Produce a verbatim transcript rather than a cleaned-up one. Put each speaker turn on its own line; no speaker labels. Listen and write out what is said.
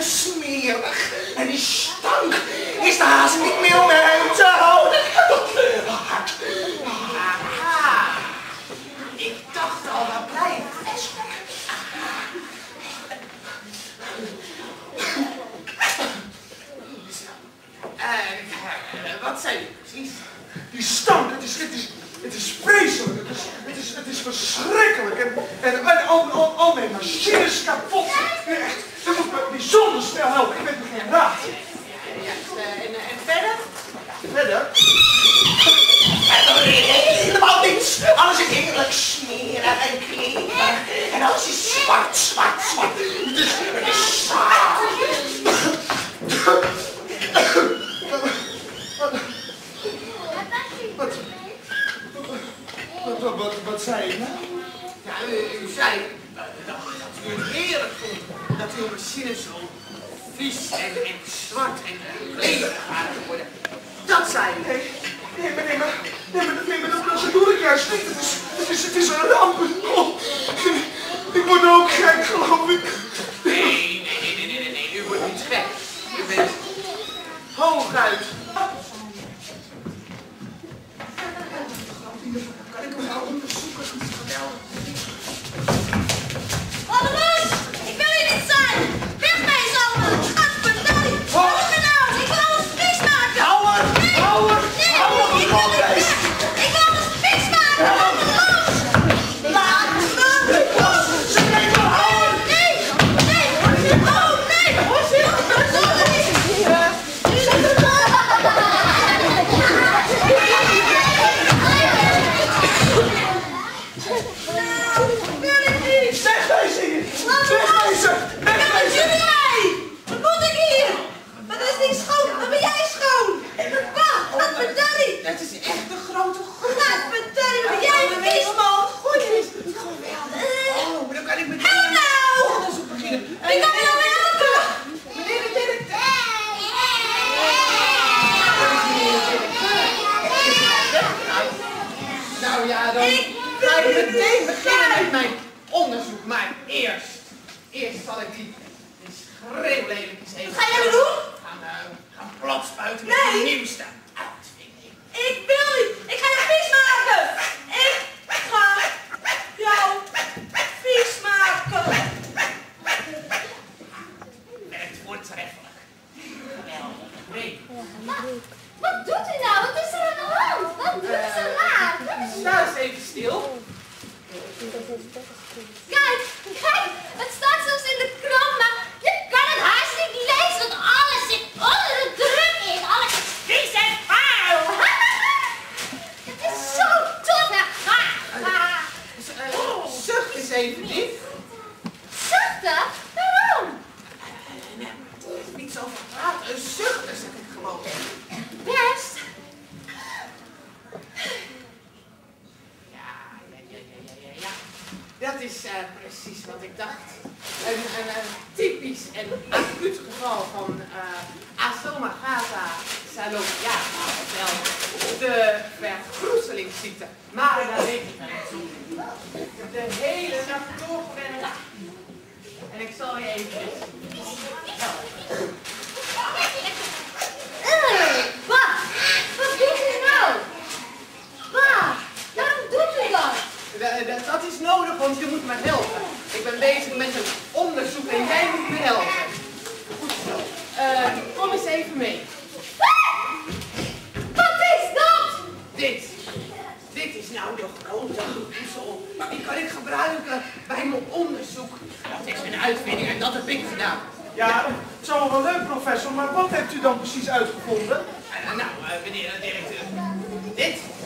smerig. En die stank is er haast niet meer om hem te houden.
Aha. Ik dacht al, waar blijft het? Uh, wat zei u precies?
Die stank, het is, het is, het is vreselijk, het is, het is, het is verschrikkelijk. En, en, en al, al, al mijn machines kapot. Echt, dat moet me bijzonder snel helpen, ik weet nog geen raad.
Ja, ja, en, en verder?
Verder?
Verder helemaal niets. Alles is heerlijk smerig en kleverig. En alles is zwart, zwart, zwart. Het is, het is zwart.
Wat, wat, wat, wat zei je nou?
Ja, u, u zei uh, dat, dat u het heerlijk vond dat uw machines zo vies en, en zwart en kleverig waren geworden. Dat zei u.
Nee, nee, maar nee, maar, nee, maar, nee, maar dat, dat bedoel ik juist niet. Het is, het is, het is een ramp. Oh, ik word ook gek, geloof ik.
Nee, nee, nee, nee, nee, nee, nee, u wordt niet gek. U bent hooguit. Kan ik hem nou onderzoeken? Dat is geweldig.
Halleluus! Ik wil hier niet zijn! Weg mij eens allemaal! Gadverdamme! Wat is er nou? Ik wil alles vies maken!
Houwer!
Nee!
Houwer!
Nee!
Houwer!
Ik wil niet weg! Ik wil alles vies maken! Laat me los! Laat me los!
Ze neemt me houden!
Nee! Nee! Oh, nee! Sorry!
Wegwezen! Wegwezen!
Wat moet ik hier? Maar dat is niet schoon, dan ben jij schoon! Wat? Gadverdamme!
Dat is echt een grote groep.
Gadverdamme, ben jij een vies man?
Goed is het geweldig. Oh, maar dan kan ik meteen
Hou nou!
onderzoek beginnen.
Wie kan me nou weer helpen?
Meneer de directeur. Nou ja, dan ga ik meteen beginnen met mijn onderzoek. Maar eerst, eerst zal ik die, die schreeuwlelijk eens even...
Wat ga jij doen?
Gaan, uh, gaan plotspuiten met
Nee.
de nieuwste uitvinding.
Ik wil niet! Ik ga je vies maken! Ik ga jou vies maken!
Werkt voortreffelijk. Geweldig. Nee.
Wat doet u nou? Wat is er aan de hand? Wat doet ze laat?
Sta eens even stil.
Kijk, kijk! Het staat zelfs in de krant, maar je kan het haast niet lezen, want alles zit onder de druk in. Alles is vies en vuil. Het is zo tof en gaaf.
Uh, zucht eens even diep.
Zuchten? Waarom?
Nee, niet zo van praten. Zuchten zeg ik gewoon.
Best.
Ja, ja, ja, ja, ja, ja, ja. Dat is uh, precies wat ik dacht. Een, een, een typisch en acuut geval van uh, Asomagata saloniata, ofwel de vergroezelingsziekte. Maar daar weet ik niet toe. De hele nacht doorgewerkt. En ik zal je even helpen.
Uh, wat? Wat doet u nou? Wat? Waarom doet u dat?
Dat, dat, dat is nodig, want je moet me helpen. Ik ben bezig met een onderzoek en jij moet me helpen. Goed zo. Uh, kom eens even mee.
Wat is dat?
Dit. Dit is nou de grote groezel. Die kan ik gebruiken bij mijn onderzoek. Dat is een uitvinding en dat heb ik gedaan.
Ja, het is allemaal wel leuk, professor, maar wat hebt u dan precies uitgevonden?
Uh, nou, uh, meneer de directeur. Dit